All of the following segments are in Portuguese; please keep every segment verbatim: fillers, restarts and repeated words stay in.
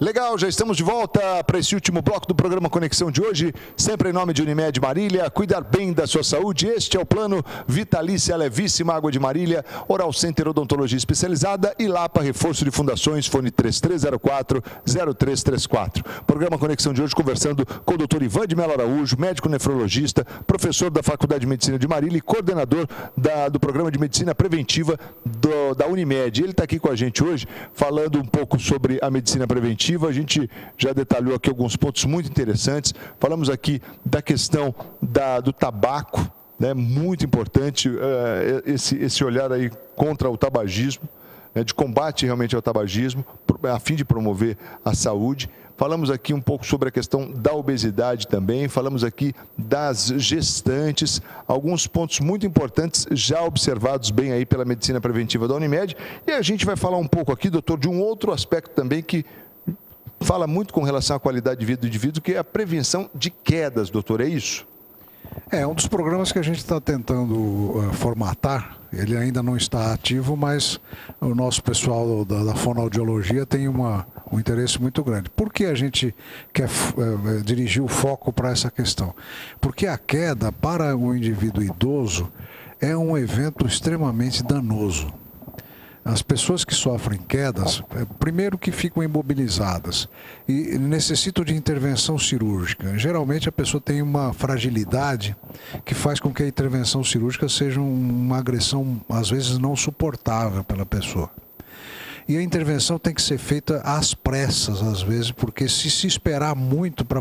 Legal, já estamos de volta para esse último bloco do programa Conexão de hoje, sempre em nome de Unimed Marília, cuidar bem da sua saúde. Este é o plano Vitalícia Levíssima Água de Marília, Oral Center Odontologia Especializada e Lapa Reforço de Fundações, fone três três zero quatro, zero três três quatro. Programa Conexão de hoje conversando com o doutor Ivan de Mello Araújo, médico nefrologista, professor da Faculdade de Medicina de Marília e coordenador da, do Programa de Medicina Preventiva do, da Unimed. Ele está aqui com a gente hoje falando um pouco sobre a medicina preventiva. A gente já detalhou aqui alguns pontos muito interessantes. Falamos aqui da questão da, do tabaco, né? Muito importante uh, esse, esse olhar aí contra o tabagismo, né? De combate realmente ao tabagismo, a fim de promover a saúde. Falamos aqui um pouco sobre a questão da obesidade também, falamos aqui das gestantes, alguns pontos muito importantes já observados bem aí pela medicina preventiva da Unimed. E a gente vai falar um pouco aqui, doutor, de um outro aspecto também que fala muito com relação à qualidade de vida do indivíduo, que é a prevenção de quedas, doutor, é isso? É, um dos programas que a gente está tentando uh, formatar, ele ainda não está ativo, mas o nosso pessoal da, da fonoaudiologia tem uma, um interesse muito grande. Por que a gente quer uh, dirigir o foco para essa questão? Porque a queda para o indivíduo idoso é um evento extremamente danoso. As pessoas que sofrem quedas, primeiro que ficam imobilizadas e necessitam de intervenção cirúrgica. Geralmente a pessoa tem uma fragilidade que faz com que a intervenção cirúrgica seja uma agressão, às vezes, não suportável pela pessoa. E a intervenção tem que ser feita às pressas, às vezes, porque se se esperar muito para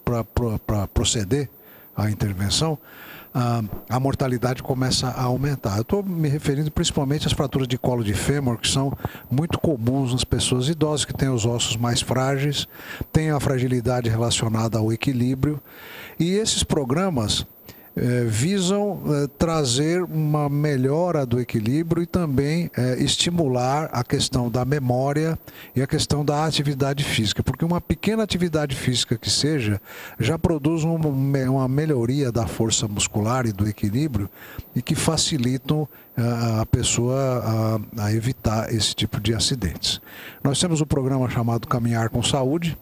proceder à intervenção, A, a mortalidade começa a aumentar. Eu estou me referindo principalmente às fraturas de colo de fêmur, que são muito comuns nas pessoas idosas, que têm os ossos mais frágeis, têm a fragilidade relacionada ao equilíbrio. E esses programas eh, visam eh, trazer uma melhora do equilíbrio e também eh, estimular a questão da memória e a questão da atividade física, porque uma pequena atividade física que seja, já produz uma, uma melhoria da força muscular e do equilíbrio e que facilitam a, a pessoa a, a evitar esse tipo de acidentes. Nós temos um programa chamado Caminhar com Saúde,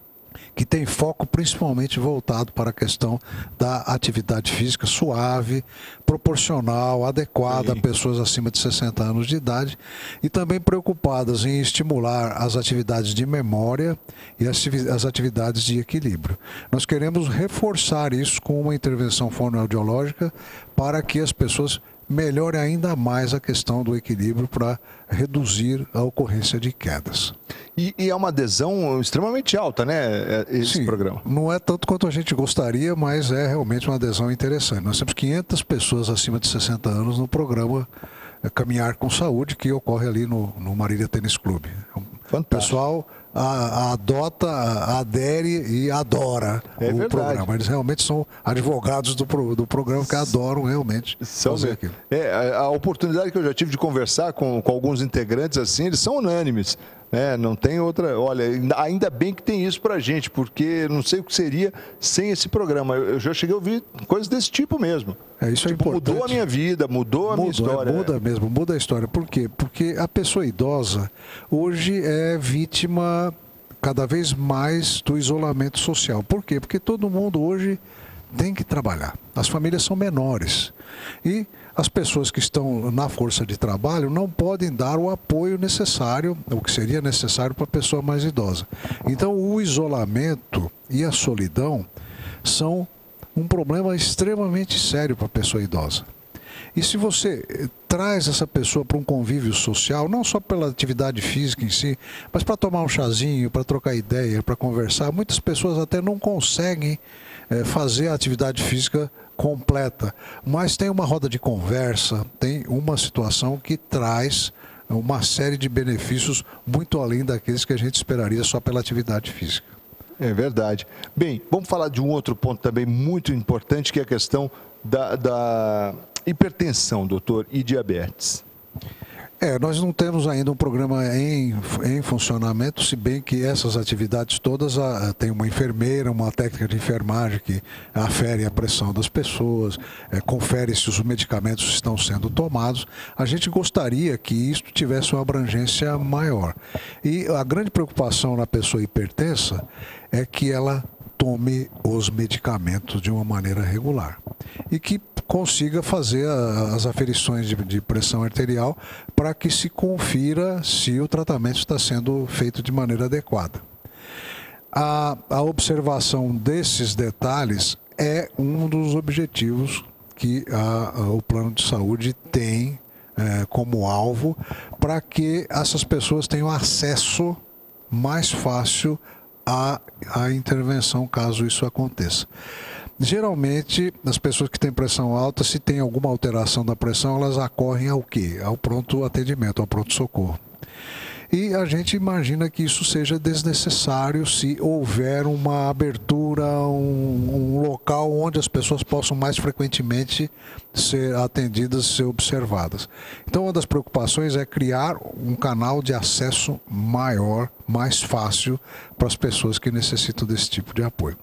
que tem foco principalmente voltado para a questão da atividade física suave, proporcional, adequada Sim. a pessoas acima de sessenta anos de idade e também preocupadas em estimular as atividades de memória e as atividades de equilíbrio. Nós queremos reforçar isso com uma intervenção fonoaudiológica para que as pessoas melhore ainda mais a questão do equilíbrio para reduzir a ocorrência de quedas. E, e é uma adesão extremamente alta, né, esse Sim, programa? Não é tanto quanto a gente gostaria, mas é realmente uma adesão interessante. Nós temos quinhentas pessoas acima de sessenta anos no programa Caminhar com Saúde, que ocorre ali no, no Marília Tênis Clube. O pessoal a, a adota, a, adere e adora é o verdade. programa. Eles realmente são advogados do, pro, do programa que adoram realmente são fazer aquilo. É, a, a oportunidade que eu já tive de conversar com, com alguns integrantes assim, eles são unânimes. É, não tem outra. Olha, ainda bem que tem isso pra gente, porque não sei o que seria sem esse programa. Eu já cheguei a ouvir coisas desse tipo mesmo. É, isso tipo, é importante. Mudou a minha vida, mudou a mudou, minha história. É, muda mesmo, muda a história. Por quê? Porque a pessoa idosa hoje é vítima cada vez mais do isolamento social. Por quê? Porque todo mundo hoje tem que trabalhar. As famílias são menores. E as pessoas que estão na força de trabalho não podem dar o apoio necessário, o que seria necessário para a pessoa mais idosa. Então, o isolamento e a solidão são um problema extremamente sério para a pessoa idosa. E se você traz essa pessoa para um convívio social, não só pela atividade física em si, mas para tomar um chazinho, para trocar ideia, para conversar, muitas pessoas até não conseguem é, fazer a atividade física completa, mas tem uma roda de conversa, tem uma situação que traz uma série de benefícios muito além daqueles que a gente esperaria só pela atividade física. É verdade. Bem, vamos falar de um outro ponto também muito importante, que é a questão da, da hipertensão, doutor, e diabetes. É, nós não temos ainda um programa em, em funcionamento, se bem que essas atividades todas, a, tem uma enfermeira, uma técnica de enfermagem que afere a pressão das pessoas, é, confere se os medicamentos estão sendo tomados. A gente gostaria que isso tivesse uma abrangência maior. E a grande preocupação na pessoa hipertensa é que ela tome os medicamentos de uma maneira regular e que consiga fazer as aferições de, de pressão arterial para que se confira se o tratamento está sendo feito de maneira adequada. A, a observação desses detalhes é um dos objetivos que a, a, o plano de saúde tem é, como alvo para que essas pessoas tenham acesso mais fácil à, à intervenção caso isso aconteça. Geralmente, as pessoas que têm pressão alta, se tem alguma alteração da pressão, elas acorrem ao quê? Ao pronto atendimento, ao pronto-socorro. E a gente imagina que isso seja desnecessário se houver uma abertura, um, um local onde as pessoas possam mais frequentemente ser atendidas, ser observadas. Então, uma das preocupações é criar um canal de acesso maior, mais fácil para as pessoas que necessitam desse tipo de apoio.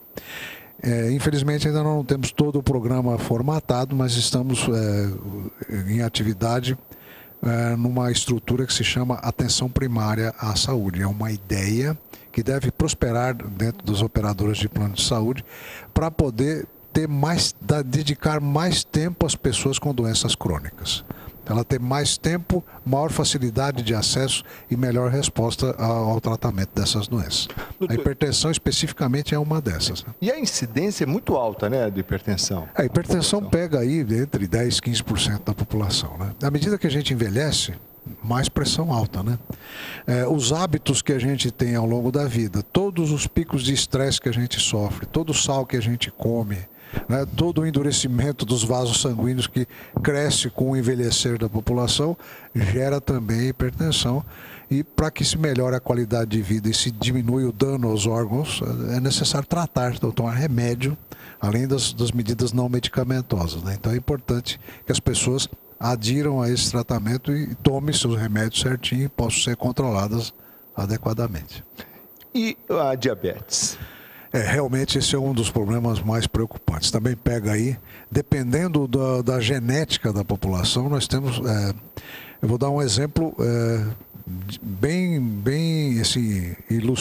É, infelizmente ainda não temos todo o programa formatado, mas estamos é, em atividade é, numa estrutura que se chama Atenção Primária à Saúde. É uma ideia que deve prosperar dentro das operadoras de plano de saúde para poder ter mais, dedicar mais tempo às pessoas com doenças crônicas. Ela ter mais tempo, maior facilidade de acesso e melhor resposta ao, ao tratamento dessas doenças. Doutor, a hipertensão especificamente é uma dessas. Né? E a incidência é muito alta, né, de hipertensão? A hipertensão pega aí entre dez e quinze por cento da população. Né? À medida que a gente envelhece, mais pressão alta, né? É, os hábitos que a gente tem ao longo da vida, todos os picos de estresse que a gente sofre, todo o sal que a gente come, né, todo o endurecimento dos vasos sanguíneos que cresce com o envelhecer da população, gera também hipertensão. E para que se melhore a qualidade de vida e se diminui o dano aos órgãos, é necessário tratar, então, tomar remédio, além das, das medidas não medicamentosas. Né? Então é importante que as pessoas adiram a esse tratamento e tomem seus remédios certinho e possam ser controladas adequadamente. E a diabetes? É, realmente esse é um dos problemas mais preocupantes. Também pega aí, dependendo da, da genética da população, nós temos, é, eu vou dar um exemplo é, bem, bem assim,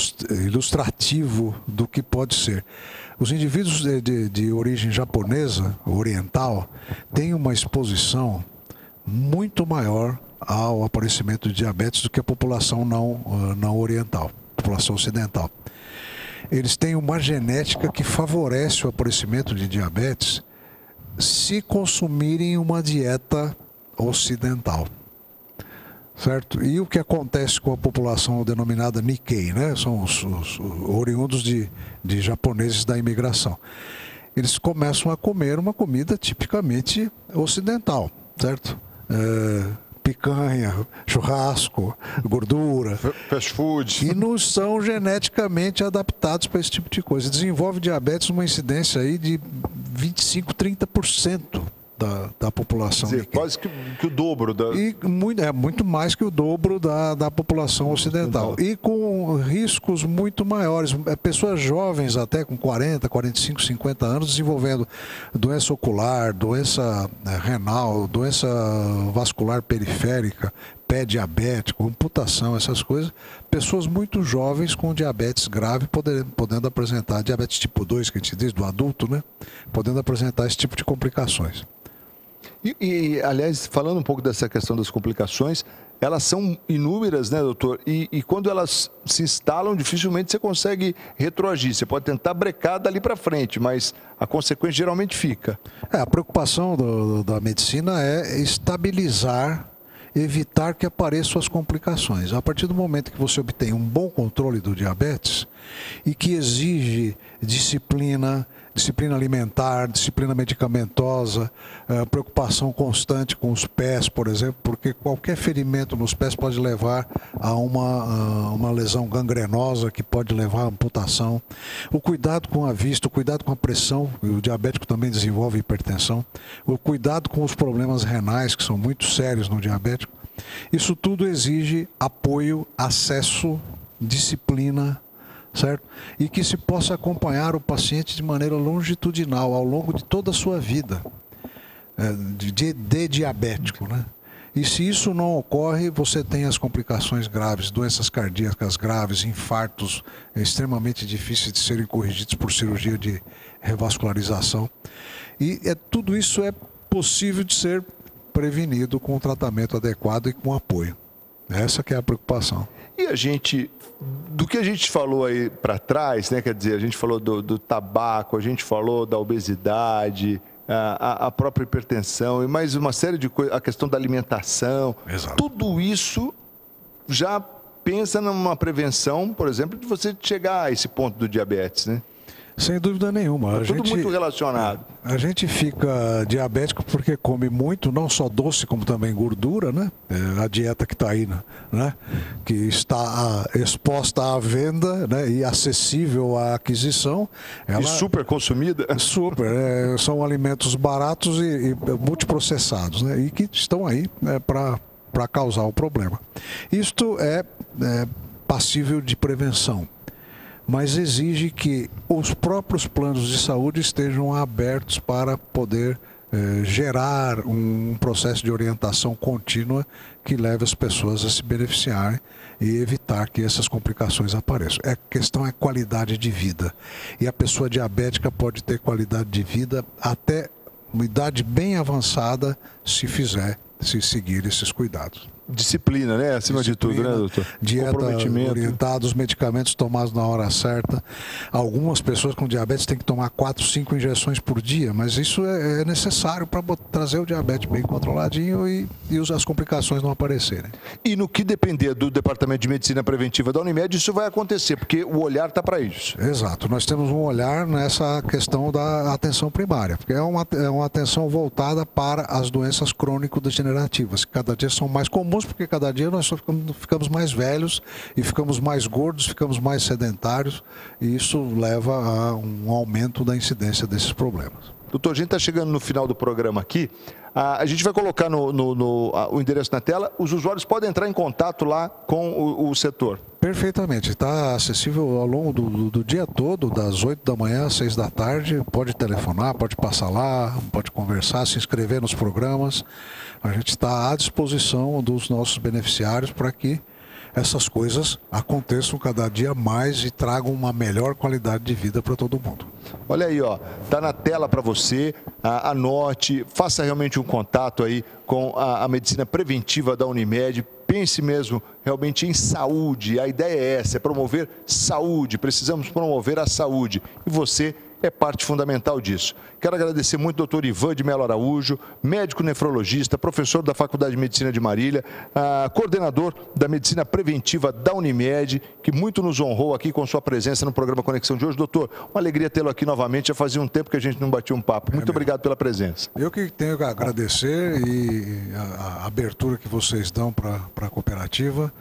ilustrativo do que pode ser. Os indivíduos de, de, de origem japonesa, oriental, têm uma exposição muito maior ao aparecimento de diabetes do que a população não, não oriental, população ocidental. Eles têm uma genética que favorece o aparecimento de diabetes se consumirem uma dieta ocidental, certo? E o que acontece com a população denominada Nikkei, né? São os, os oriundos de, de japoneses da imigração. Eles começam a comer uma comida tipicamente ocidental, certo? É... picanha, churrasco, gordura. Fast food. E não são geneticamente adaptados para esse tipo de coisa. Desenvolve diabetes uma incidência aí de vinte e cinco, trinta por cento da, da população. Quer dizer, quase que, que o dobro. Da... E muito, é muito mais que o dobro da, da população ocidental. E com riscos muito maiores. Pessoas jovens até com quarenta, quarenta e cinco, cinquenta anos desenvolvendo doença ocular, doença renal, doença vascular periférica, pé diabético, amputação, essas coisas. Pessoas muito jovens com diabetes grave podendo, podendo apresentar diabetes tipo dois, que a gente diz, do adulto, né? Podendo apresentar esse tipo de complicações. E, e, aliás, falando um pouco dessa questão das complicações, elas são inúmeras, né, doutor? E, e quando elas se instalam, dificilmente você consegue retroagir. Você pode tentar brecar dali para frente, mas a consequência geralmente fica. É, a preocupação do, da medicina é estabilizar, evitar que apareçam as complicações. A partir do momento que você obtém um bom controle do diabetes e que exige disciplina, disciplina alimentar, disciplina medicamentosa, uh, preocupação constante com os pés, por exemplo, porque qualquer ferimento nos pés pode levar a uma, uh, uma lesão gangrenosa que pode levar à amputação. O cuidado com a vista, o cuidado com a pressão, o diabético também desenvolve hipertensão. O cuidado com os problemas renais, que são muito sérios no diabético. Isso tudo exige apoio, acesso, disciplina, certo? E que se possa acompanhar o paciente de maneira longitudinal, ao longo de toda a sua vida, de, de, de diabético, né? E se isso não ocorre, você tem as complicações graves, doenças cardíacas graves, infartos extremamente difíceis de serem corrigidos por cirurgia de revascularização. E é, tudo isso é possível de ser prevenido com um tratamento adequado e com apoio. Essa que é a preocupação. E a gente, do que a gente falou aí para trás, né? Quer dizer, a gente falou do, do tabaco, a gente falou da obesidade, a, a própria hipertensão e mais uma série de coisas, a questão da alimentação. Exato. Tudo isso já pensa numa prevenção, por exemplo, de você chegar a esse ponto do diabetes, né? Sem dúvida nenhuma. É a tudo gente, muito relacionado. A gente fica diabético porque come muito, não só doce, como também gordura, né? É a dieta que está aí, né? Que está exposta à venda, né? E acessível à aquisição. Ela... E super consumida. Super. É, são alimentos baratos e, e multiprocessados, né? E que estão aí, né, para para causar o problema. Isto é, é passível de prevenção, mas exige que os próprios planos de saúde estejam abertos para poder eh, gerar um processo de orientação contínua que leve as pessoas a se beneficiarem e evitar que essas complicações apareçam. A questão é qualidade de vida. E a pessoa diabética pode ter qualidade de vida até uma idade bem avançada se fizer, se seguir esses cuidados. Disciplina, né? Acima Disciplina, de tudo, né, doutor? Dieta orientada, os medicamentos tomados na hora certa. Algumas pessoas com diabetes têm que tomar quatro, cinco injeções por dia, mas isso é, é necessário para trazer o diabetes bem controladinho e, e as complicações não aparecerem. E no que depender do Departamento de Medicina Preventiva da Unimed, isso vai acontecer, porque o olhar está para isso. Exato. Nós temos um olhar nessa questão da atenção primária, porque é uma, é uma atenção voltada para as doenças crônico-degenerativas, que cada dia são mais comuns, porque cada dia nós só ficamos, ficamos mais velhos e ficamos mais gordos, ficamos mais sedentários, e isso leva a um aumento da incidência desses problemas. Doutor, a gente está chegando no final do programa aqui. A gente vai colocar no, no, no, o endereço na tela. Os usuários podem entrar em contato lá com o, o setor. Perfeitamente. Está acessível ao longo do, do, do dia todo, das oito da manhã às seis da tarde. Pode telefonar, pode passar lá, pode conversar, se inscrever nos programas. A gente está à disposição dos nossos beneficiários para que essas coisas aconteçam cada dia mais e tragam uma melhor qualidade de vida para todo mundo. Olha aí, ó, tá na tela para você, anote, faça realmente um contato aí com a, a medicina preventiva da Unimed, pense mesmo realmente em saúde, a ideia é essa, é promover saúde, precisamos promover a saúde e você é parte fundamental disso. Quero agradecer muito ao doutor Ivan de Mello Araújo, médico nefrologista, professor da Faculdade de Medicina de Marília, ah, coordenador da Medicina Preventiva da Unimed, que muito nos honrou aqui com sua presença no programa Conexão de hoje. Doutor, uma alegria tê-lo aqui novamente, já fazia um tempo que a gente não batia um papo. Muito é obrigado pela presença. Eu que tenho que agradecer e a, a abertura que vocês dão para a cooperativa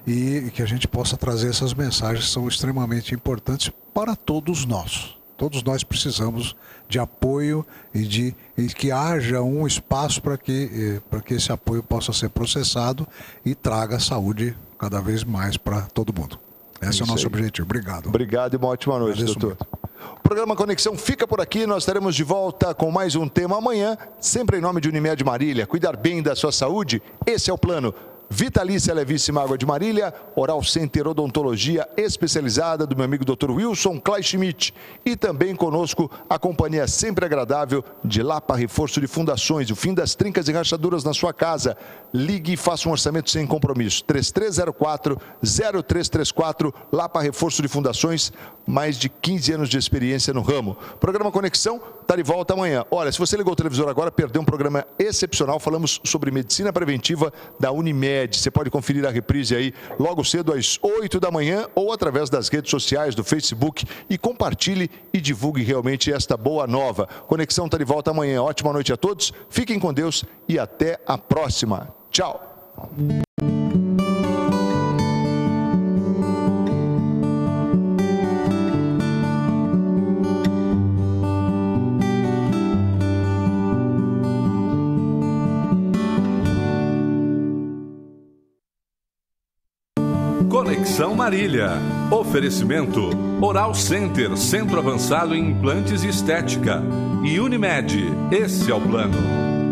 e que a gente possa trazer essas mensagens que são extremamente importantes para todos nós. Todos nós precisamos de apoio e de e que haja um espaço para que, para que esse apoio possa ser processado e traga saúde cada vez mais para todo mundo. Esse Isso é o nosso aí. objetivo. Obrigado. Obrigado e uma ótima noite, Agradeço doutor. Muito. O programa Conexão fica por aqui. Nós estaremos de volta com mais um tema amanhã, sempre em nome de Unimed Marília. Cuidar bem da sua saúde, esse é o plano. Vitalícia Levíssima Água de Marília, Oral Center Odontologia especializada do meu amigo doutor Wilson Kleinschmidt e também conosco a companhia sempre agradável de Lapa Reforço de Fundações, o fim das trincas e rachaduras na sua casa. Ligue e faça um orçamento sem compromisso. três três zero quatro, zero três três quatro, Lapa Reforço de Fundações, mais de quinze anos de experiência no ramo. Programa Conexão está de volta amanhã. Olha, se você ligou o televisor agora, perdeu um programa excepcional. Falamos sobre medicina preventiva da Unimed. Você pode conferir a reprise aí logo cedo às oito da manhã ou através das redes sociais do Facebook e compartilhe e divulgue realmente esta boa nova. Conexão está de volta amanhã. Ótima noite a todos. Fiquem com Deus e até a próxima. Tchau. Conexão Marília. Oferecimento Oral Center, Centro Avançado em Implantes e Estética. E Unimed, esse é o plano.